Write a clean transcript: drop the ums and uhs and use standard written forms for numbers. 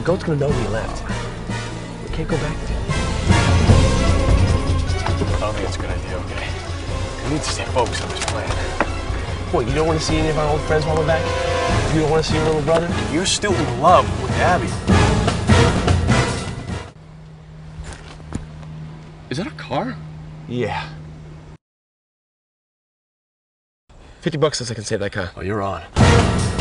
Goat's gonna know we left. We can't go back there. I don't think it's a good idea, okay? We need to stay focused on this plan. What, you don't want to see any of our old friends while we're back? You don't want to see your little brother? You're still in love with Abby. Is that a car? Yeah. $50 says I can save that car. Oh, you're on.